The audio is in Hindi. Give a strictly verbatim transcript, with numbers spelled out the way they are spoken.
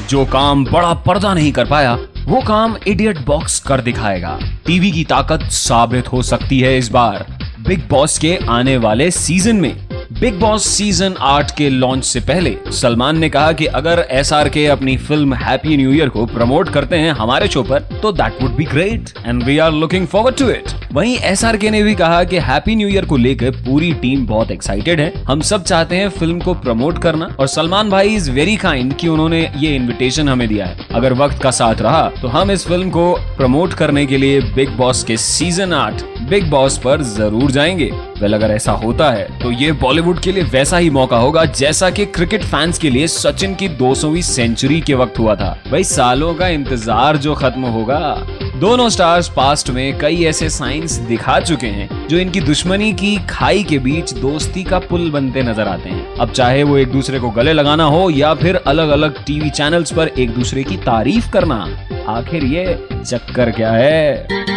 जो काम बड़ा पर्दा नहीं कर पाया वो काम इडियट बॉक्स कर दिखाएगा। टीवी की ताकत साबित हो सकती है इस बार। बिग बॉस के आने वाले सीजन में बिग बॉस सीजन आठ के लॉन्च से पहले सलमान ने कहा कि अगर एस आर के अपनी फिल्म हैप्पी न्यू ईयर को प्रमोट करते हैं हमारे शो पर तो that would be great and we are looking forward to it. वहीं एस आर के ने भी कहा कि हैप्पी न्यू ईयर को लेकर पूरी टीम बहुत एक्साइटेड है। हम सब चाहते हैं फिल्म को प्रमोट करना और सलमान भाई इज वेरी काइंड कि उन्होंने ये इनविटेशन हमें दिया है। अगर वक्त का साथ रहा तो हम इस फिल्म को प्रमोट करने के लिए बिग बॉस के सीजन आठ बिग बॉस पर जरूर जाएंगे। वेल अगर ऐसा होता है तो ये बॉलीवुड के लिए वैसा ही मौका होगा जैसा कि क्रिकेट फैंस के लिए सचिन की दो सौवीं सेंचुरी के वक्त हुआ था। भाई सालों का इंतजार जो खत्म होगा। दोनों स्टार्स पास्ट में कई ऐसे साइंस दिखा चुके हैं जो इनकी दुश्मनी की खाई के बीच दोस्ती का पुल बनते नजर आते हैं। अब चाहे वो एक दूसरे को गले लगाना हो या फिर अलग अलग टीवी चैनल्स पर एक दूसरे की तारीफ करना, आखिर ये चक्कर क्या है।